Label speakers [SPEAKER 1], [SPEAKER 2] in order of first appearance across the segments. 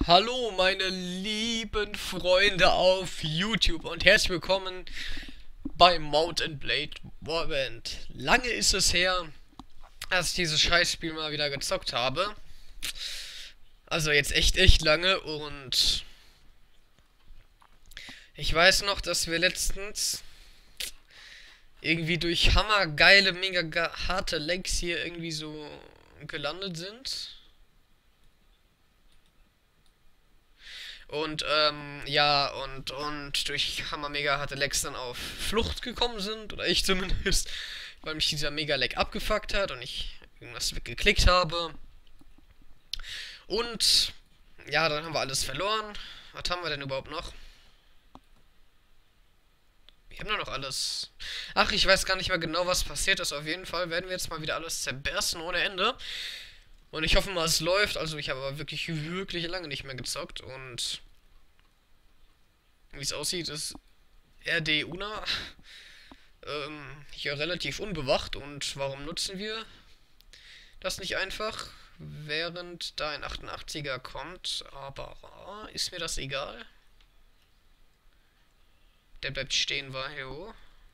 [SPEAKER 1] Hallo meine lieben Freunde auf YouTube und herzlich willkommen bei Mount and Blade Warband. Lange ist es her, dass ich dieses Scheißspiel mal wieder gezockt habe. Also jetzt echt lange und ich weiß noch, dass wir letztens irgendwie durch hammergeile, mega harte Lags hier irgendwie so gelandet sind. Und, ja, und durch Hammer Mega harte Lags dann auf Flucht gekommen sind, oder ich zumindest, weil mich dieser Mega-Lag abgefuckt hat und ich irgendwas weggeklickt habe. Und, ja, dann haben wir alles verloren. Was haben wir denn überhaupt noch? Wir haben nur noch alles. Ach, ich weiß gar nicht mehr genau, was passiert ist. Auf jeden Fall werden wir jetzt mal wieder alles zerbersten ohne Ende. Und ich hoffe mal, es läuft. Also, ich habe aber wirklich lange nicht mehr gezockt und wie es aussieht, ist RD Una hier relativ unbewacht. Und warum nutzen wir das nicht einfach? Während da ein 88er kommt. Aber ist mir das egal? Der bleibt stehen, war jo.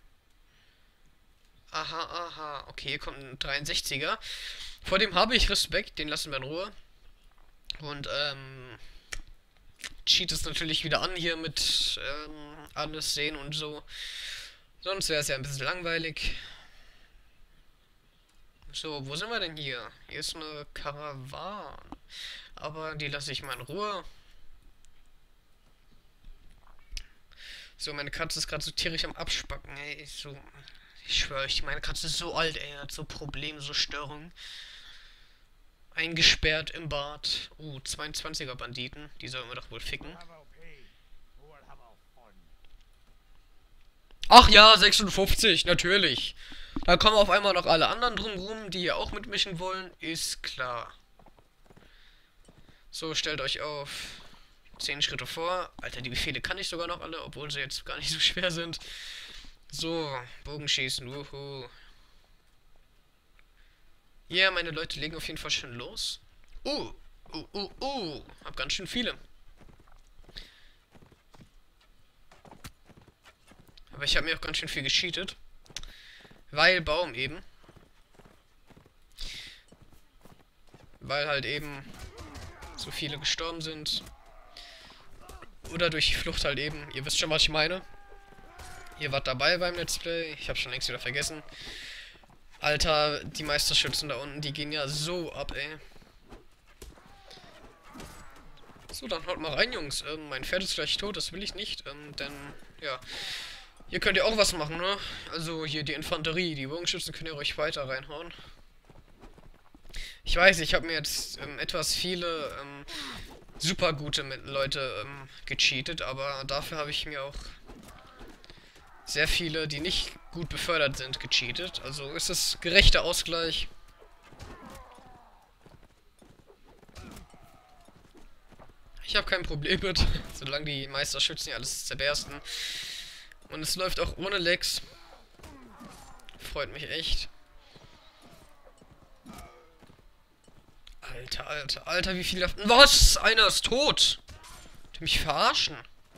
[SPEAKER 1] Aha. Okay, hier kommt ein 63er. Vor dem habe ich Respekt, den lassen wir in Ruhe. Und, cheat es natürlich wieder an hier mit alles sehen und so. Sonst wäre es ja ein bisschen langweilig. So, wo sind wir denn hier? Hier ist eine Karawane. Aber die lasse ich mal in Ruhe. So, meine Katze ist gerade so tierisch am Abspacken, ey. So, ich schwöre euch, meine Katze ist so alt, ey. Hat so Probleme, so Störungen. Eingesperrt im Bad. 22er Banditen. Die sollen wir doch wohl ficken. Ach ja, 56, natürlich. Da kommen auf einmal noch alle anderen drumrum, die hier auch mitmischen wollen. Ist klar. So, stellt euch auf 10 Schritte vor. Alter, die Befehle kann ich sogar noch alle, obwohl sie jetzt gar nicht so schwer sind. So, Bogenschießen, wuhu. Ja, meine Leute legen auf jeden Fall schon los. Hab ganz schön viele. Aber ich habe mir auch ganz schön viel gecheatet. Weil Baum eben. Weil halt eben so viele gestorben sind. Oder durch die Flucht halt eben. Ihr wisst schon, was ich meine. Ihr wart dabei beim Let's Play. Ich habe schon längst wieder vergessen. Alter, die Meisterschützen da unten, die gehen ja so ab, ey. So, dann haut mal rein, Jungs. Mein Pferd ist gleich tot, das will ich nicht. Denn, ja. Hier könnt ihr auch was machen, ne? Also hier die Infanterie, die Bogenschützen könnt ihr euch weiter reinhauen. Ich weiß, ich habe mir jetzt etwas viele super gute Leute gecheatet, aber dafür habe ich mir auch sehr viele, die nicht gut befördert sind, gecheatet. Also ist es gerechter Ausgleich. Ich habe kein Problem mit, solange die Meisterschützen hier alles zerbersten. Und es läuft auch ohne Lags. Freut mich echt. Alter, wie viele... Was? Einer ist tot! Die mich verarschen.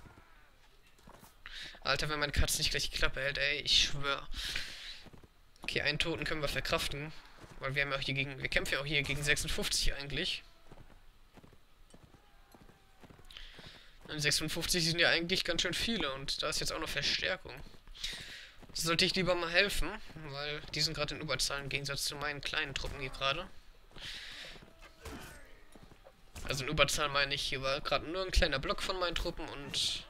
[SPEAKER 1] Alter, wenn meine Katze nicht gleich die Klappe hält, ey, ich schwör. Okay, einen Toten können wir verkraften. Weil wir haben ja auch hier gegen... Wir kämpfen ja auch hier gegen 56 eigentlich. Und 56 sind ja eigentlich ganz schön viele und da ist jetzt auch noch Verstärkung. Sollte ich lieber mal helfen, weil die sind gerade in Überzahl im Gegensatz zu meinen kleinen Truppen hier gerade. Also in Überzahl meine ich, hier war gerade nur ein kleiner Block von meinen Truppen und...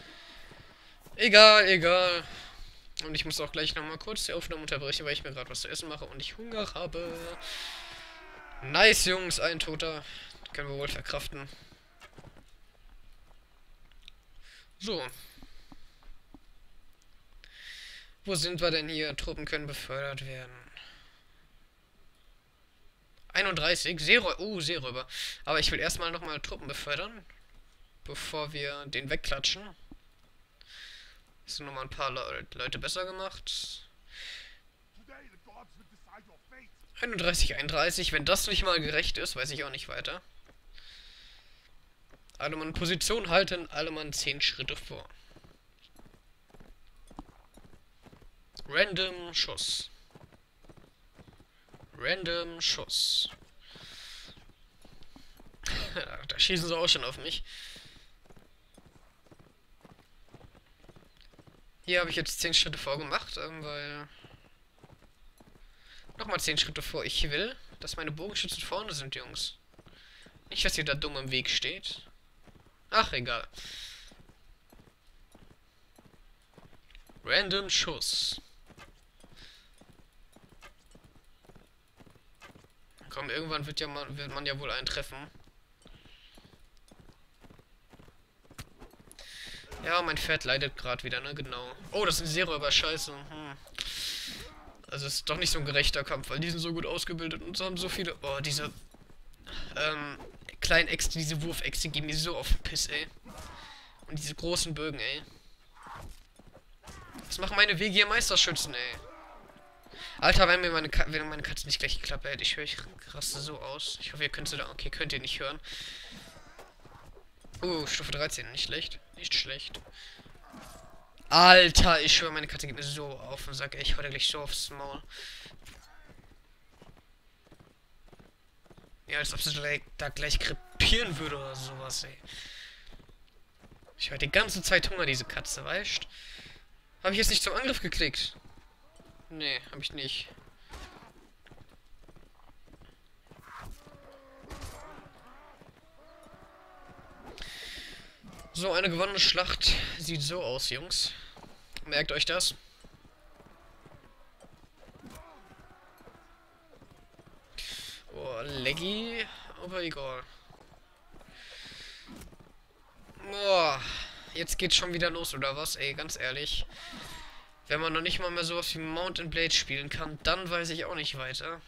[SPEAKER 1] Egal. Und ich muss auch gleich nochmal kurz die Aufnahme unterbrechen, weil ich mir gerade was zu essen mache und ich Hunger habe. Nice, Jungs, ein Toter. Können wir wohl verkraften. So. Wo sind wir denn hier? Truppen können befördert werden. 31, Seeräuber. Aber ich will erstmal nochmal Truppen befördern. Bevor wir den wegklatschen. Das sind nochmal ein paar Leute besser gemacht. 31, wenn das nicht mal gerecht ist, weiß ich auch nicht weiter. Alle Mann Position halten, alle Mann 10 Schritte vor. Random Schuss. Random Schuss. Da schießen sie auch schon auf mich. Hier habe ich jetzt 10 Schritte vorgemacht, weil... Nochmal 10 Schritte vor. Ich will, dass meine Bogenschützen vorne sind, Jungs. Nicht, dass ihr da dumm im Weg steht. Ach, egal. Random Schuss. Komm, irgendwann wird man ja wohl einen treffen. Ja, mein Pferd leidet gerade wieder, ne? Genau. Oh, das sind Seeräuber, scheiße. Also es ist doch nicht so ein gerechter Kampf, weil die sind so gut ausgebildet und haben so viele... Oh, diese kleinen Äxte, diese Wurfäxte geben mir so auf den Piss, ey. Und diese großen Bögen, ey. Was machen meine Wegier-Meisterschützen, ey? Alter, wenn meine Katze nicht gleich die Klappe hält, ich höre, ich raste so aus. Ich hoffe, ihr könnt sie da... Okay, könnt ihr nicht hören. Stufe 13, nicht schlecht. Nicht schlecht. Alter, ich schwöre, meine Katze geht mir so auf den Sack, ey. Ich hau dir gleich so aufs Maul. Ja, als ob sie da gleich krepieren würde oder sowas, ey. Ich hatte die ganze Zeit Hunger, diese Katze, weißt? Habe ich jetzt nicht zum Angriff geklickt? Nee, habe ich nicht. So, eine gewonnene Schlacht sieht so aus, Jungs. Merkt euch das. Oh, laggy, aber egal. Boah, jetzt geht's schon wieder los, oder was? Ey, ganz ehrlich. Wenn man noch nicht mal mehr sowas wie Mount and Blade spielen kann, dann weiß ich auch nicht weiter.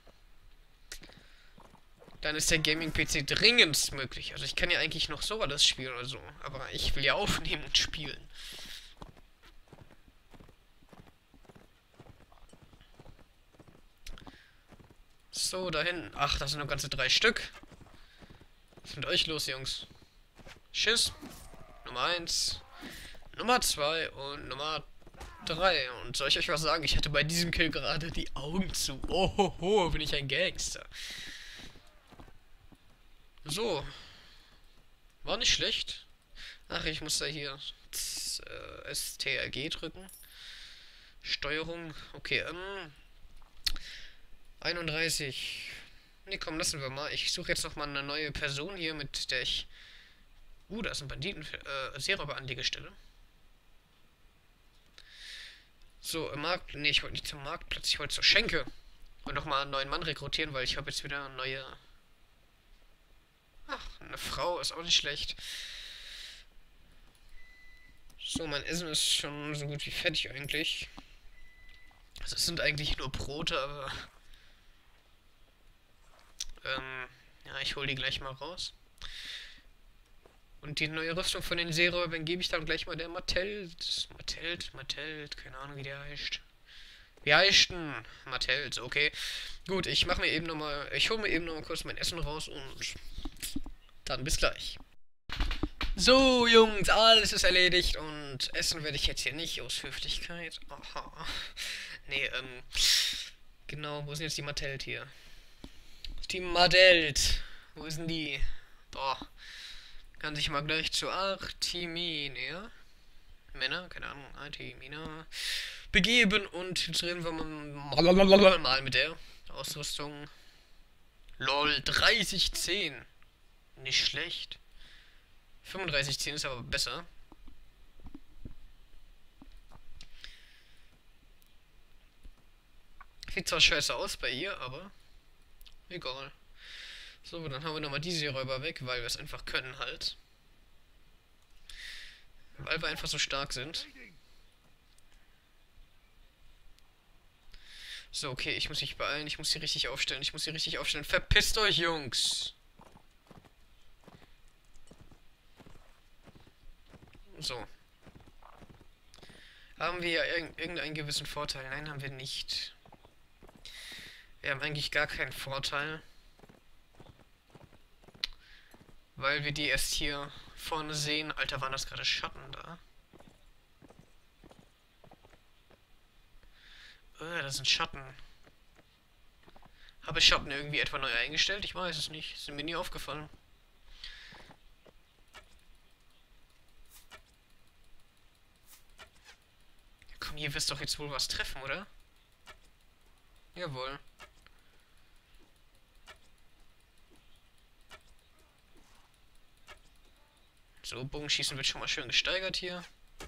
[SPEAKER 1] Dann ist der Gaming-PC dringend möglich. Also ich kann ja eigentlich noch so alles spielen oder so. Aber ich will ja aufnehmen und spielen. So, dahin. Ach, das sind nur ganze 3 Stück. Was ist mit euch los, Jungs? Schiss. Nummer 1. Nummer 2 und Nummer 3. Und soll ich euch was sagen? Ich hatte bei diesem Kill gerade die Augen zu. Ohoho, bin ich ein Gangster. So. War nicht schlecht. Ach, ich muss da hier STRG drücken. Steuerung. Okay, 31. Ne, komm, lassen wir mal. Ich suche jetzt noch mal eine neue Person hier, mit der ich... da ist ein Banditen... Seeräuber-Anlegestelle. So, im Markt... Ne, ich wollte nicht zum Marktplatz, ich wollte zur Schenke. Und nochmal einen neuen Mann rekrutieren, weil ich habe jetzt wieder eine neue... Ach, eine Frau ist auch nicht schlecht. So, mein Essen ist schon so gut wie fertig eigentlich. Also es sind eigentlich nur Brote, aber... ja, ich hole die gleich mal raus. Und die neue Rüstung von den Seeräubern gebe ich dann gleich mal der Matelt, keine Ahnung wie der heißt. Wie heißt denn? Matelt, okay. Gut, ich hole mir eben noch mal kurz mein Essen raus und dann bis gleich. So, Jungs, alles ist erledigt und essen werde ich jetzt hier nicht aus Höflichkeit. Aha. Nee, genau, wo sind jetzt die Matelt hier? Die Matelt. Wo ist denn die? Boah. Kann sich mal gleich zu Artimina. Männer, keine Ahnung, Artimina begeben und drehen wir mal mit der Ausrüstung. LOL, 3010. Nicht schlecht. 3510 ist aber besser. Sieht zwar scheiße aus bei ihr, aber egal. So, dann haben wir nochmal die Seeräuber weg, weil wir es einfach können halt. Weil wir einfach so stark sind. So, okay, ich muss mich beeilen, ich muss sie richtig aufstellen, Verpisst euch, Jungs! So. Haben wir ja irgendeinen gewissen Vorteil? Nein, haben wir nicht. Wir haben eigentlich gar keinen Vorteil. Weil wir die erst hier vorne sehen. Alter, waren das gerade Schatten da? Das sind Schatten. Habe ich Schatten irgendwie etwa neu eingestellt? Ich weiß es nicht. Ist mir nie aufgefallen. Ja, komm, ihr wisst doch jetzt wohl was treffen, oder? Jawohl. So, Bogenschießen wird schon mal schön gesteigert hier.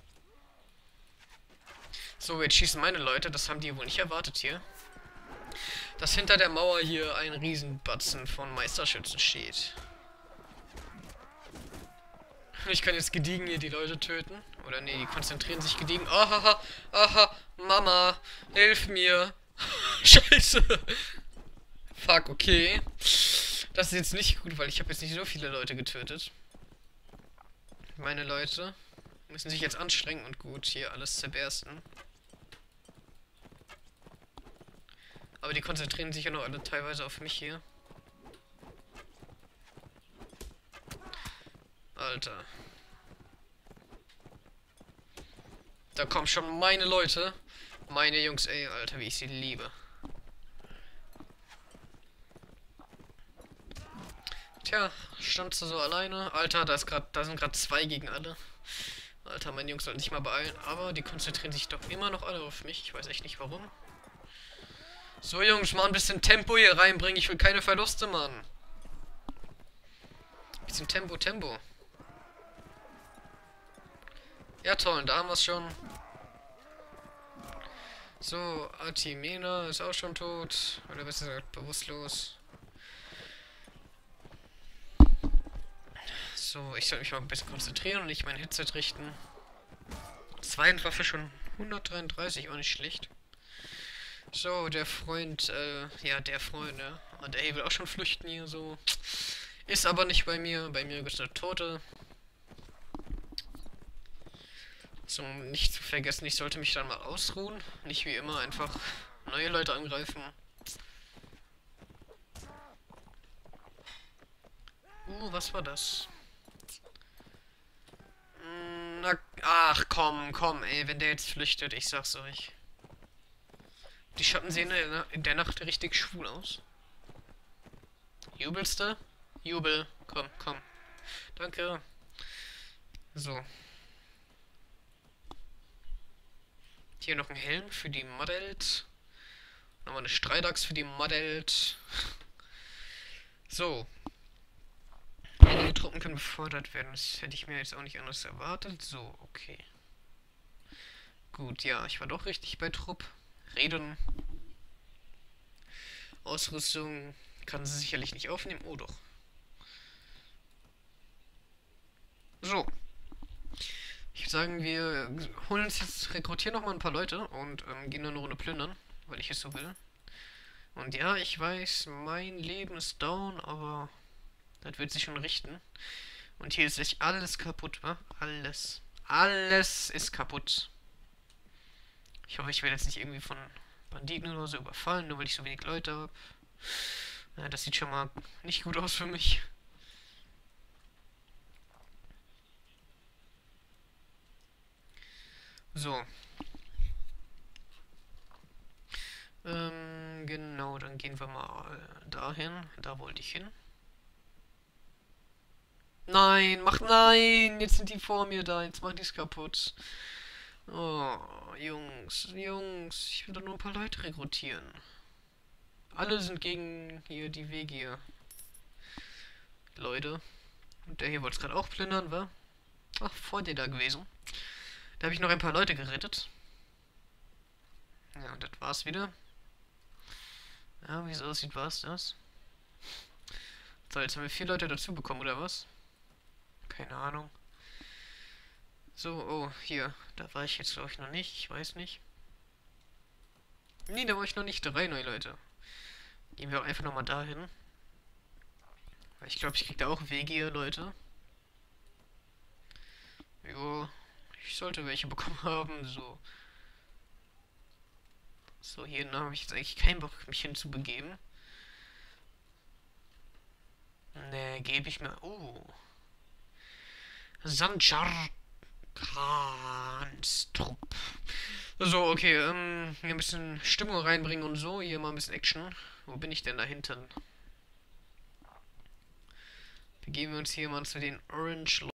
[SPEAKER 1] So, jetzt schießen meine Leute. Das haben die wohl nicht erwartet hier. Dass hinter der Mauer hier ein Riesenbatzen von Meisterschützen steht. Ich kann jetzt gediegen hier die Leute töten. Oder nee, die konzentrieren sich gediegen. Aha, aha, Mama, hilf mir. Scheiße. Fuck, okay. Das ist jetzt nicht gut, weil ich habe jetzt nicht so viele Leute getötet. Meine Leute müssen sich jetzt anstrengen und gut hier alles zerbersten. Aber die konzentrieren sich ja noch alle teilweise auf mich hier. Alter. Da kommen schon meine Leute. Meine Jungs, ey, Alter, wie ich sie liebe. Tja, standst du so alleine? Alter, da sind gerade zwei gegen alle. Alter, meine Jungs sollten sich mal beeilen. Aber die konzentrieren sich doch immer noch alle auf mich. Ich weiß echt nicht warum. So, Jungs, mal ein bisschen Tempo hier reinbringen. Ich will keine Verluste, Mann. Bisschen Tempo, Tempo. Ja, toll, da haben wir es schon. So, Artimena ist auch schon tot. Oder besser gesagt, bewusstlos. So, ich soll mich mal ein bisschen konzentrieren und nicht mein Headset richten. Zweienwaffe schon 133, auch nicht schlecht. So, der Freund, ja, der Freund, ja. Und der will auch schon flüchten hier, so. Ist aber nicht bei mir. Bei mir gibt es eine Tote. So, nicht zu vergessen, ich sollte mich dann mal ausruhen. Nicht wie immer einfach neue Leute angreifen. Was war das? Na, ach, komm, ey, wenn der jetzt flüchtet, ich sag's euch. Die Schatten sehen in der Nacht richtig schwul aus. Jubelst du? Jubel, komm. Danke. So. Hier noch ein Helm für die Modelt. Nochmal eine Streitachs für die Modelt. So. Einige Truppen können befördert werden. Das hätte ich mir jetzt auch nicht anders erwartet. So, okay. Gut, ja, ich war doch richtig bei Trupp. Reden. Ausrüstung kann sie sicherlich nicht aufnehmen. Oh, doch. So. Ich würde sagen, wir holen uns jetzt, rekrutieren noch mal ein paar Leute und gehen dann eine Runde plündern, weil ich es so will. Und ja, ich weiß, mein Leben ist down, aber das wird sich schon richten. Und hier ist echt alles kaputt, wa? Alles. Alles ist kaputt. Ich hoffe, ich werde jetzt nicht irgendwie von Banditen oder so überfallen, nur weil ich so wenig Leute habe. Ja, das sieht schon mal nicht gut aus für mich. So. Genau, dann gehen wir mal dahin. Da wollte ich hin. Nein! Jetzt sind die vor mir da. Jetzt machen die es kaputt. Oh, Jungs. Ich will doch nur ein paar Leute rekrutieren. Alle sind gegen hier die Wegier. Leute. Und der hier wollte es gerade auch plündern, wa? Ach, vor dir da gewesen. Da habe ich noch ein paar Leute gerettet. Ja, und das war's wieder. Ja, wie es aussieht, war's das. So, jetzt haben wir 4 Leute dazu bekommen, oder was? Keine Ahnung. So, oh, hier. Da war ich jetzt, glaube ich, noch nicht. Ich weiß nicht. Nee, da war ich noch nicht. 3 neue Leute. Gehen wir auch einfach nochmal dahin. Weil ich glaube, ich krieg da auch Wegier, Leute. Jo, ich sollte welche bekommen haben, so. So, hier habe ich jetzt eigentlich keinen Bock, mich hinzubegeben. Ne, gebe ich mir. Sanjar Khans Trupp. So, okay, hier ein bisschen Stimmung reinbringen und so. Hier mal ein bisschen Action. Wo bin ich denn da hinten? Begeben wir uns hier mal zu den Orange